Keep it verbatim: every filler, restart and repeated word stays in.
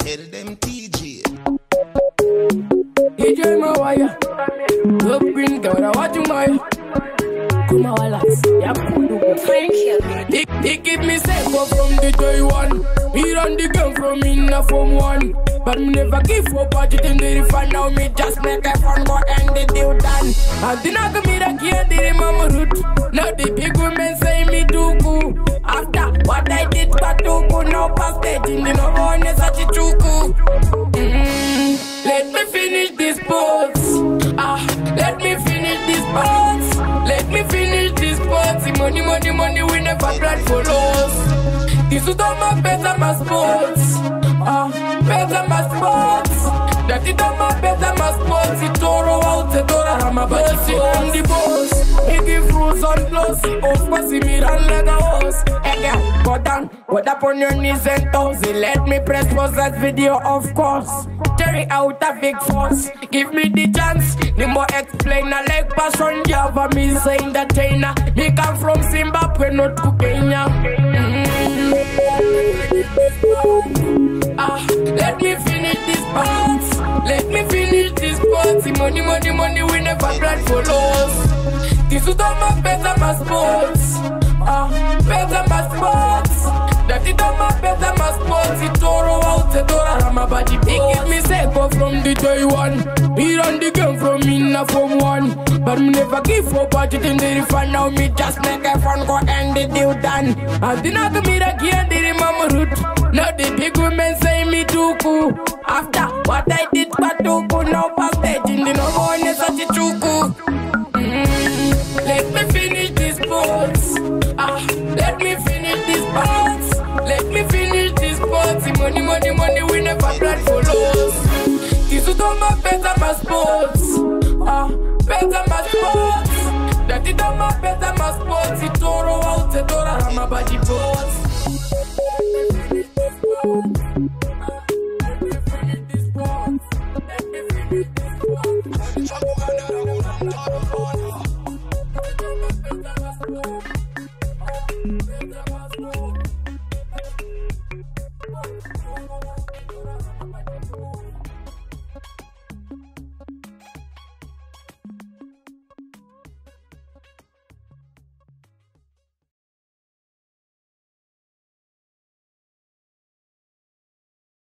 Tell them T J. T J my wire. Look green girl, I watch you my. Come on, relax. Yeah, cool. Thank you. They, they keep me safe from the day one. Me run the game from in a form one. But me never give up, but it in the refund. Now me just make a fun go and the deal done. I did not give me the key and the mama root. Now the big women say me do good. After what I did, but do good. Now past stage in the no one is such a chuku. Mm-hmm. Let me finish this sports. Ah, let me finish this sports. Let me finish this sports. Money, money, money, we never plan for loss. This is all my better, my sports. Ah, better, my sports. That is all my better, my sports. It toro out, the door, I'm a bossy on the boss. He give rules on glossy. Of course, he me run like a horse. Hey, girl, go down, go up on your knees and toes. Let me press pause that video, of course. Carry out a big force. Give me the chance. The more explain, I like passion. Java me saying that China. Me come from Zimbabwe, not to Kenya. Mm-hmm. Ah, let me finish this parts. Let me finish this parts. Money, money, money, we never plan for loss. This is all my better, my sports. Ah, better, my sports. That is all my better, my sports. It toro out the door, I'm a body. They give me safe from the day one. Me run the game from in a form one. But me never give up, but it in the refund. Now me just make a fun go and the deal done. I did not give me the key and the mama root. Now the big women say me too cool. After what I did, but too cool. Now past stage in the no one is such a chuku. Mm-hmm. Let me finish this sports. Ah, let me finish this sports. Let me finish this sports. Money, money, money, we never plan for loss. This is all my better, my sports. Ah, better, my sports. That is all my better, my sports. It toro out the door, I'm a body boss.